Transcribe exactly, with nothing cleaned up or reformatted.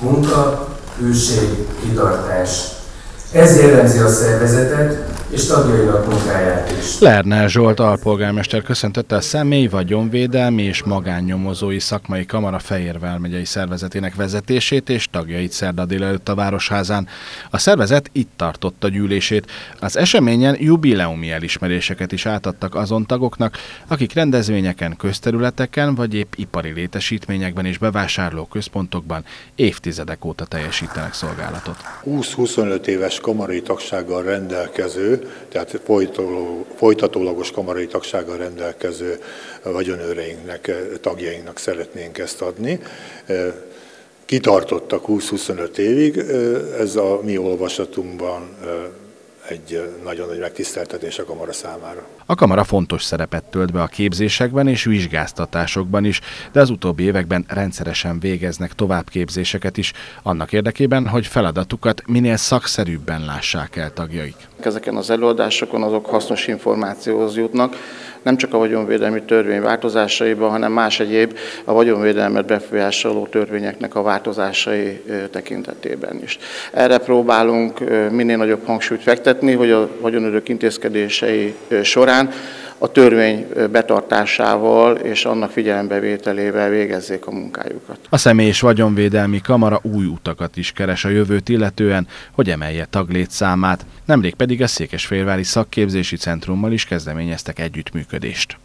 munka, hűség, kitartás. Ez jellemzi a szervezetet és tagjainak munkáját is. Lerner Zsolt alpolgármester köszöntötte a személy, vagyonvédelmi és magánnyomozói szakmai kamara Fejér vármegyei szervezetének vezetését és tagjait szerda délelőtt a Városházán. A szervezet itt tartotta gyűlését. Az eseményen jubileumi elismeréseket is átadtak azon tagoknak, akik rendezvényeken, közterületeken vagy épp ipari létesítményekben és bevásárlóközpontokban évtizedek óta teljesítenek szolgálatot. húsz-huszonöt éves kamarai tagsággal rendelkező, tehát folytatólagos kamarai tagsággal rendelkező vagyonőreinknek, tagjainknak szeretnénk ezt adni. Kitartottak húsz-huszonöt évig, ez a mi olvasatunkban egy nagyon nagy megtiszteltetés a kamara számára. A kamara fontos szerepet tölt be a képzésekben és vizsgáztatásokban is, de az utóbbi években rendszeresen végeznek továbbképzéseket is, annak érdekében, hogy feladatukat minél szakszerűbben lássák el tagjaik. Ezeken az előadásokon azok hasznos információhoz jutnak, nem csak a vagyonvédelmi törvény változásaiban, hanem más egyéb a vagyonvédelmet befolyásoló törvényeknek a változásai tekintetében is. Erre próbálunk minél nagyobb hangsúlyt fektetni, hogy a vagyonőrök intézkedései során a törvény betartásával és annak figyelembevételével végezzék a munkájukat. A Személy- és Vagyonvédelmi Kamara új utakat is keres a jövőt illetően, hogy emelje taglétszámát. Nemrég pedig a Székesfehérvári Szakképzési Centrummal is kezdeményeztek együttműködést.